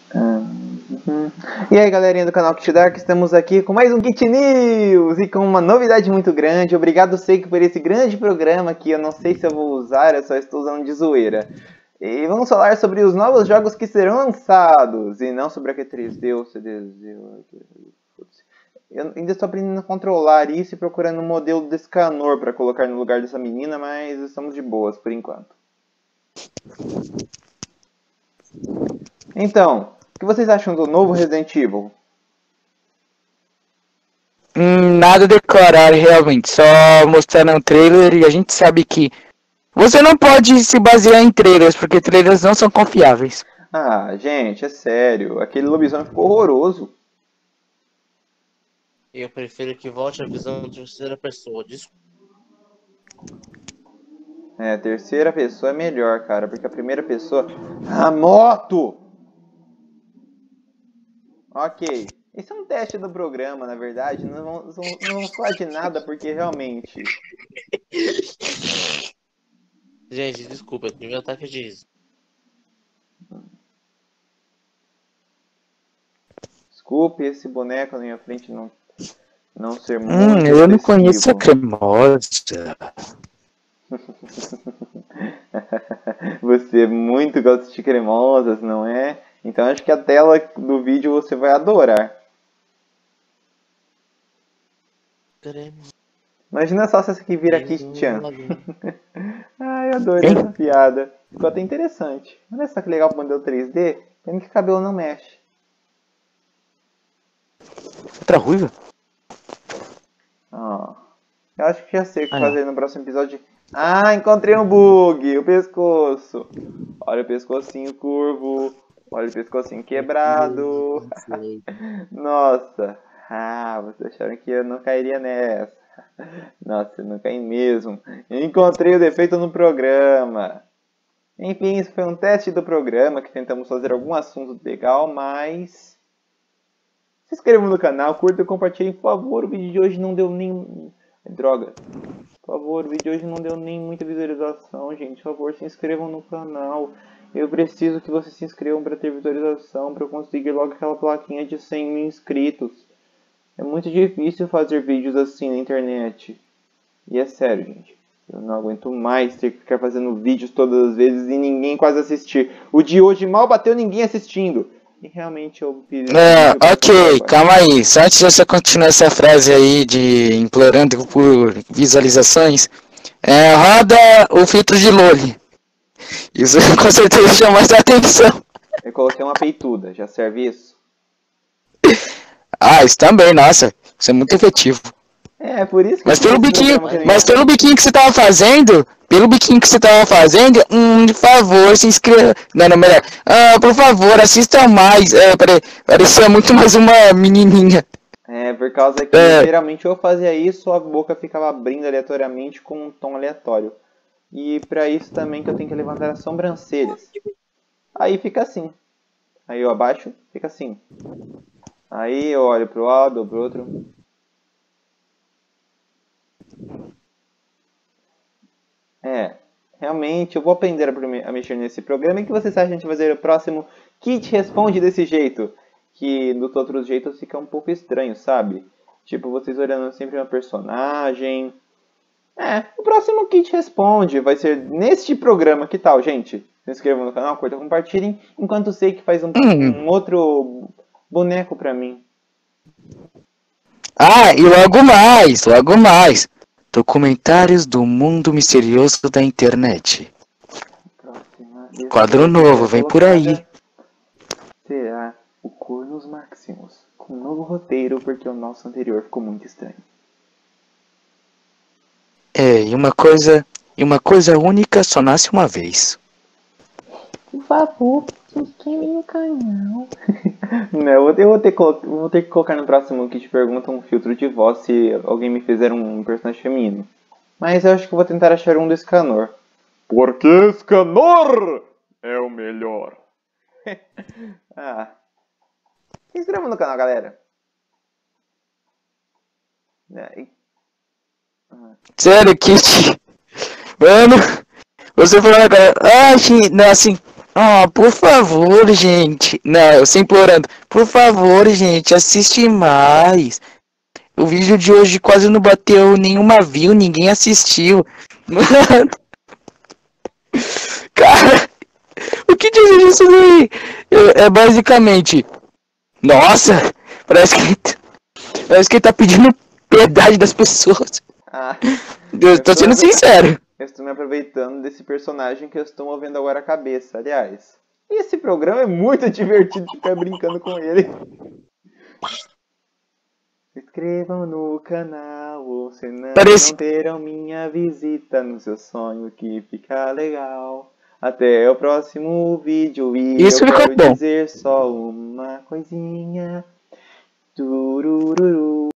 Uhum. E aí, galerinha do canal Kit Dark, estamos aqui com mais um Kit News e com uma novidade muito grande. Obrigado, Seiki, por esse grande programa que eu não sei se eu vou usar, eu só estou usando de zoeira. E vamos falar sobre os novos jogos que serão lançados e não sobre a Q3D ou CDZ. Eu ainda estou aprendendo a controlar isso e procurando um modelo de Scanor para colocar no lugar dessa menina, mas estamos de boas por enquanto. Então, o que vocês acham do novo Resident Evil? Nada a declarar realmente, só mostraram um trailer e a gente sabe que você não pode se basear em trailers, porque trailers não são confiáveis. Ah, gente, é sério, aquele lobisomem ficou horroroso. Eu prefiro que volte a visão de terceira pessoa. Desculpa. É, a terceira pessoa é melhor, cara, porque a primeira pessoa... A moto! Ok, esse é um teste do programa, na verdade, não vamos falar de nada, porque realmente... Gente, desculpa, é o primeiro ataque de riso. Desculpe esse boneco na minha frente não ser muito Eu não expressivo. conheço a cremosa. Você muito gosta de cremosas, não é? Então acho que a tela do vídeo você vai adorar. Imagina só se essa aqui vira Kiss-chan. Ai, eu adorei essa piada. Ficou até interessante. Olha só que legal o modelo 3D. Pena que o cabelo não mexe. Outra ruiva? Ó. Eu acho que já sei o que fazer no próximo episódio. Ah, encontrei um bug! O pescoço. Olha o pescocinho curvo. Olha o pescocinho quebrado. Nossa. Ah, vocês acharam que eu não cairia nessa. Nossa, eu não caí mesmo. Eu encontrei o defeito no programa. Enfim, isso foi um teste do programa que tentamos fazer algum assunto legal, mas... Se inscrevam no canal, curtam e compartilhem, por favor. O vídeo de hoje não deu nem... Droga. Por favor, o vídeo de hoje não deu nem muita visualização, gente. Por favor, se inscrevam no canal. Eu preciso que vocês se inscrevam para ter visualização, para eu conseguir logo aquela plaquinha de 100 mil inscritos. É muito difícil fazer vídeos assim na internet. E é sério, gente. Eu não aguento mais ter que ficar fazendo vídeos todas as vezes e ninguém quase assistir. O de hoje mal bateu ninguém assistindo. E realmente eu fiz... Ok, calma aí. Só antes de você continuar essa frase aí de implorando por visualizações, roda o filtro de Loli. Isso com certeza chama mais atenção. Eu coloquei uma peituda, já serve isso? Ah, isso também, nossa. Isso é muito efetivo. É, por isso que... Mas pelo biquinho que você tava fazendo, de favor, se inscreva. Não, melhor. Por favor, assista mais. Parecia muito mais uma menininha. É, por causa que geralmente eu fazia isso, a boca ficava abrindo aleatoriamente com um tom aleatório. E pra isso também que eu tenho que levantar as sobrancelhas. Aí fica assim. Aí eu abaixo, fica assim. Aí eu olho pro lado ou pro outro. Realmente eu vou aprender a mexer nesse programa. E o que vocês acham de a gente fazer o próximo Kit Responde desse jeito? Que dos outros jeitos fica um pouco estranho, sabe? Tipo, vocês olhando sempre uma personagem. O próximo Kit Responde vai ser neste programa. Que tal, gente? Se inscrevam no canal, curtam, compartilhem. Enquanto sei que faz um outro boneco pra mim. E logo mais. Documentários do mundo misterioso da internet. Quadro novo, vem por aí. Será o Cornus Maximus, com um novo roteiro, porque o nosso anterior ficou muito estranho. E uma coisa única só nasce uma vez. Por favor, se inscreve no canal. Não, eu vou ter que colocar no próximo que te pergunta um filtro de voz se alguém me fizer um personagem feminino. Mas eu acho que eu vou tentar achar um do Scanor. Porque Scanor é o melhor. Se inscreva no canal, galera. Sério, Kit? Mano, você falou agora. Ah, por favor, gente. Não, eu sempre implorando. Por favor, gente, assiste mais. O vídeo de hoje quase não bateu nenhuma view, ninguém assistiu. Mano, cara, o que diz isso daí? É basicamente. Nossa, parece que ele tá pedindo piedade das pessoas. Ah, Eu tô sendo sincero. eu estou me aproveitando desse personagem que eu estou movendo agora a cabeça, aliás. E esse programa é muito divertido ficar brincando com ele. Se inscrevam no canal, ou senão não terão minha visita no seu sonho que fica legal. Até o próximo vídeo e Isso eu quero ficou bom. dizer só uma coisinha. Turururu.